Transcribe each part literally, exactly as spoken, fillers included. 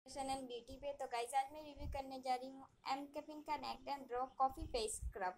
Fashion and beauty पे। तो guys आज मैं रिव्यू करने जा रही हूँ एम कैफिन का naked and draw coffee face scrub.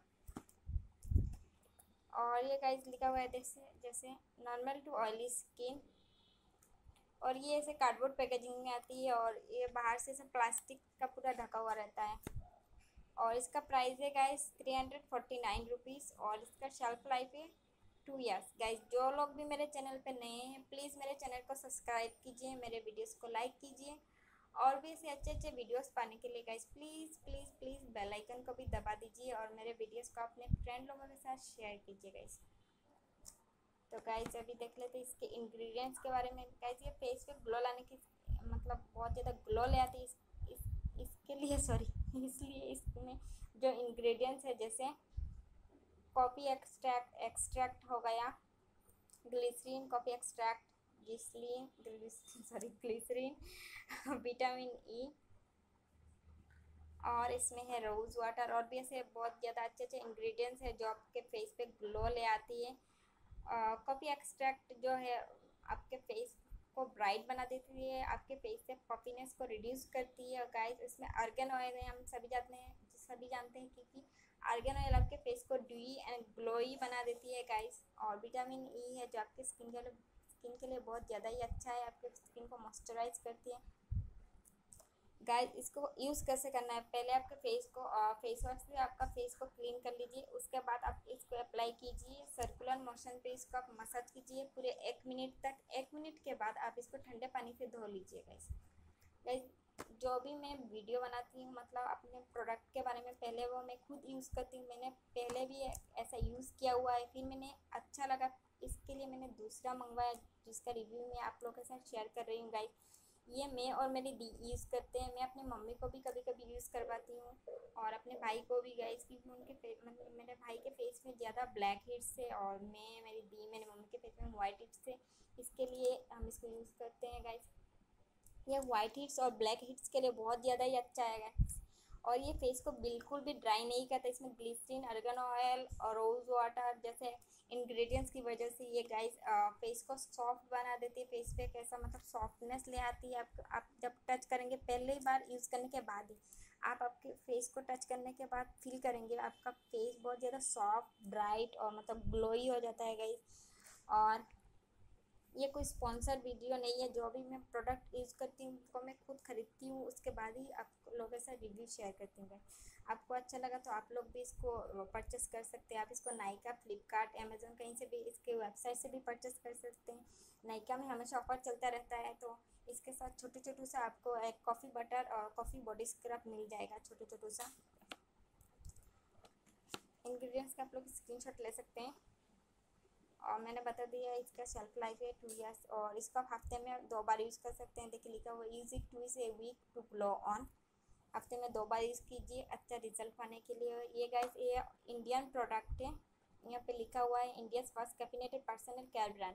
और ये गाइस लिखा हुआ है जैसे जैसे नॉर्मल टू ऑयली स्किन। और ये ऐसे कार्डबोर्ड पैकेजिंग में आती है और ये बाहर से सब प्लास्टिक का पूरा ढका हुआ रहता है। और इसका प्राइस है guys three hundred forty nine rupees और इसका शेल्फ लाइफ है टू ईयर्स। गाइस जो लोग भी मेरे चैनल पे नए हैं प्लीज़ मेरे चैनल को सब्सक्राइब कीजिए, मेरे वीडियोस को लाइक कीजिए और भी ऐसे अच्छे अच्छे वीडियोस पाने के लिए guys please please please bell icon को भी दबा दीजिए और मेरे वीडियोस को अपने फ्रेंड लोगों के साथ शेयर कीजिए गाइस। तो गाइस अभी देख लेते हैं इसके इंग्रेडिएंट्स के बारे में। गाइस ये फेस पे ग्लो लाने की मतलब बहुत ज़्यादा ग्लो ले आती है इस, इस, इसके लिए सॉरी इसलिए इसमें जो इंग्रेडिएंट्स है जैसे कॉफ़ी एक्सट्रैक्ट एक्सट्रैक्ट हो गया, glycerin coffee extract, glycerin sorry glycerin vitamin E और इसमें है रोज़ वाटर और भी ऐसे बहुत ज़्यादा अच्छे अच्छे इंग्रेडिएंट्स है जो आपके फेस पे ग्लो ले आती है। कॉफ़ी एक्सट्रैक्ट जो है आपके फेस को ब्राइट बना देती है, आपके फेस से पफीनेस को रिड्यूस करती है। और गाइस इसमें आर्गन ऑयल है, हम सभी जानते हैं सभी जानते हैं क्योंकि आर्गन ऑयल आपके फेस को ड्यूई एंड ग्लोई बना देती है गाइस। और विटामिन ई है जो आपके स्किन के लिए स्किन के लिए बहुत ज़्यादा ही अच्छा है, आपके स्किन को मॉइस्चराइज करती है। गाइस इसको यूज़ कैसे करना है, पहले आपके फेस को फेस वॉश से आपका फेस को क्लीन कर लीजिए, उसके बाद आप इसको अप्लाई कीजिए सर्कुलर मोशन पे इसको आप मसाज कीजिए पूरे एक मिनट तक। एक मिनट के बाद आप इसको ठंडे पानी से धो लीजिए गाइस। गाइस जो भी मैं वीडियो बनाती हूँ मतलब अपने प्रोडक्ट के बारे में पहले वो मैं खुद यूज़ करती हूँ, मैंने पहले भी ऐसा यूज़ किया हुआ है, फिर मैंने अच्छा लगा इसके लिए मैंने दूसरा मंगवाया जिसका रिव्यू मैं आप लोगों के साथ शेयर कर रही हूँ गाइस। ये मैं और मेरी दी यूज़ करते हैं, मैं अपनी मम्मी को भी कभी कभी यूज़ करवाती हूँ और अपने भाई को भी गाइस क्योंकि उनके फेस मतलब मेरे भाई के फेस में ज़्यादा ब्लैक हेड्स है और मैं मेरी दी मेरी मम्मी के फेस में वाइट हेड्स है, इसके लिए हम इसको यूज़ करते हैं गाइस। ये वाइट हिट्स और ब्लैक हिट्स के लिए बहुत ज़्यादा ही अच्छा है और ये फेस को बिल्कुल भी ड्राई नहीं करता। इसमें ग्लिसरीन आर्गन ऑयल और रोज़ वाटर जैसे इंग्रेडिएंट्स की वजह से ये गाइस फेस को सॉफ्ट बना देती है, फेस पे कैसा मतलब सॉफ्टनेस ले आती है। आप आप जब टच करेंगे पहले ही बार यूज़ करने के बाद ही आप आपके फेस को टच करने के बाद फील करेंगे आपका फेस बहुत ज़्यादा सॉफ्ट ब्राइट और मतलब ग्लोई हो जाता है गाइस। और ये कोई स्पॉन्सर वीडियो नहीं है, जो भी मैं प्रोडक्ट यूज़ करती हूँ उसको मैं खुद खरीदती हूँ उसके बाद ही आप लोगों के साथ रिव्यू शेयर करती हूँ। आपको अच्छा लगा तो आप लोग भी इसको परचेस कर सकते हैं। आप इसको नाइका फ्लिपकार्ट अमेज़न कहीं से भी इसके वेबसाइट से भी परचेस कर सकते हैं। नाइका में हमेशा ऑफर चलता रहता है तो इसके साथ छोटे छोटू सा आपको एक कॉफ़ी बटर और कॉफ़ी बॉडी स्क्रब मिल जाएगा छोटे छोटू सा। इंग्रेडिएंट्स का आप लोग स्क्रीनशॉट ले सकते हैं और मैंने बता दिया इसका शेल्फ लाइफ है टू इयर्स और इसको आप हफ्ते में दो बार यूज़ कर सकते हैं। देखिए लिखा हुआ use it twice a week to glow on. हफ्ते में दो बार यूज़ कीजिए अच्छा रिजल्ट पाने के लिए। ये गाइस ये इंडियन प्रोडक्ट है, यहाँ पे लिखा हुआ है India first caffeinated personal care brand.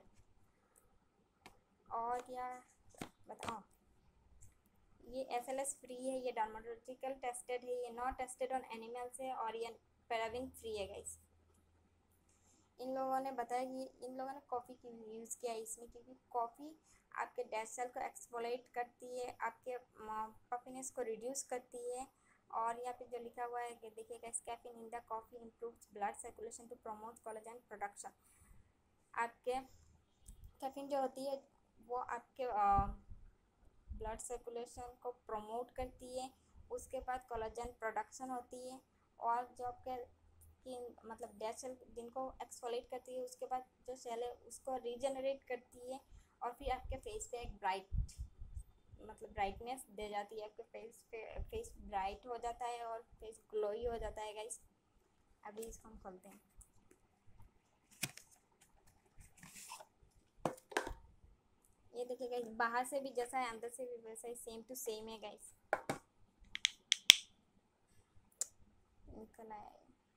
और क्या बताओ, ये एस एल एस फ्री है, ये डर्माटोलॉजिकल टेस्टेड है, ये नॉट टेस्टेड ऑन एनिमल्स है और ये पैराबिन फ्री है गाइस। इन लोगों ने बताया कि इन लोगों ने कॉफ़ी की यूज़ किया है इसमें क्योंकि कॉफ़ी आपके डेड सेल को एक्सफोलिएट करती है, आपके पफिनेस को रिड्यूस करती है। और यहाँ पे जो लिखा हुआ है कि देखिएगा caffeine in the coffee improves blood circulation to promote collagen production. आपके कैफीन जो होती है वो आपके ब्लड सर्कुलेशन को प्रमोट करती है, उसके बाद कोलेजन प्रोडक्शन होती है और जो आपके स्किन मतलब डेड सेल जिनको एक्सफोलिएट करती है उसके बाद जो सेल है उसको रीजनरेट करती है और फिर आपके फेस पे एक ब्राइट मतलब ब्राइटनेस दे जाती है, आपके फेस पे फेस ब्राइट हो जाता है और फेस ग्लोई हो जाता है गाइस। अभी इसको हम खोलते हैं। ये देखिए गाइस बाहर से भी जैसा है अंदर से भी वैसा ही सेम टू सेम है गाइस। निकल आया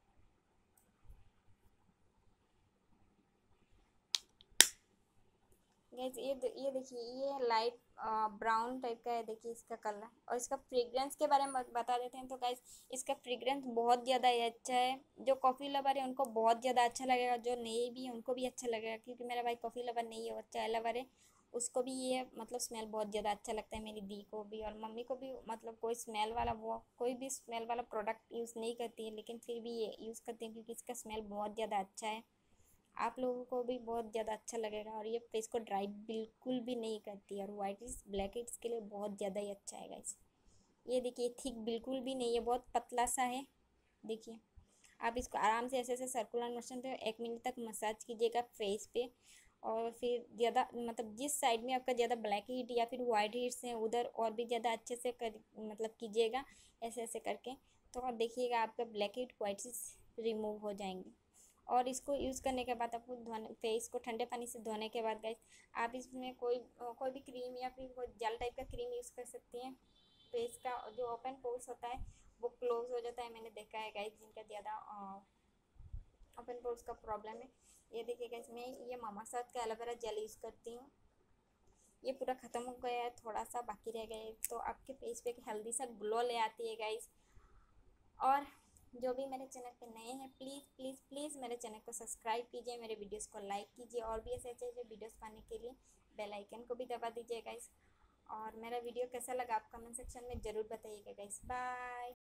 गाइस। ये ये देखिए ये लाइट ब्राउन टाइप का है, देखिए इसका कलर। और इसका फ्रेग्रेंस के बारे में बता देते हैं तो गाइस इसका फ्रेग्रेंस बहुत ज़्यादा ही अच्छा है। जो कॉफ़ी लवर है उनको बहुत ज़्यादा अच्छा लगेगा, जो नहीं भी है उनको भी अच्छा लगेगा क्योंकि मेरा भाई कॉफ़ी लवर नहीं है, वो चाय लवर है उसको भी ये मतलब स्मेल बहुत ज़्यादा अच्छा लगता है, मेरी दी को भी और मम्मी को भी। मतलब कोई स्मेल वाला वो कोई भी स्मेल वाला प्रोडक्ट यूज़ नहीं करती है, लेकिन फिर भी ये यूज़ करती हैं क्योंकि इसका स्मेल बहुत ज़्यादा अच्छा है। आप लोगों को भी बहुत ज़्यादा अच्छा लगेगा और ये फेस को ड्राई बिल्कुल भी नहीं करती है और वाइट हेड्स ब्लैक हेड्स के लिए बहुत ज़्यादा ही अच्छा है गाइस। ये देखिए थिक बिल्कुल भी नहीं है, बहुत पतला सा है। देखिए आप इसको आराम से ऐसे ऐसे सर्कुलर मोशन पे एक मिनट तक मसाज कीजिएगा फेस पे। और फिर ज़्यादा मतलब जिस साइड में आपका ज़्यादा ब्लैक हेड या फिर वाइट हेड्स हैं उधर और भी ज़्यादा अच्छे से कर मतलब कीजिएगा ऐसे ऐसे करके। तो आप देखिएगा आपका black head white heads remove हो जाएंगे। और इसको यूज़ करने के बाद आपको धोने फेस को ठंडे पानी से धोने के बाद गाइस आप इसमें कोई कोई भी क्रीम या फिर कोई जेल टाइप का क्रीम यूज़ कर सकती हैं। फेस का जो ओपन पोर्स होता है वो क्लोज हो जाता है, मैंने देखा है गाइस जिनका ज़्यादा ओपन पोर्स का प्रॉब्लम है। ये देखिए गाइस मैं ये मामाअर्थ का एलोवेरा जेल यूज़ करती हूँ। ये पूरा ख़त्म हो गया है, थोड़ा सा बाकी रह गया है, तो आपके फेस पे एक हेल्दी सा ग्लो ले आती है गाइस। और जो भी मेरे चैनल पे नए हैं प्लीज़ प्लीज़ प्लीज़ मेरे चैनल को सब्सक्राइब कीजिए, मेरे वीडियोस को लाइक कीजिए और भी ऐसे ऐसे वीडियोस पाने के लिए बेल आइकन को भी दबा दीजिए गाइस। और मेरा वीडियो कैसा लगा आप कमेंट सेक्शन में ज़रूर बताइएगा गाइस। बाय।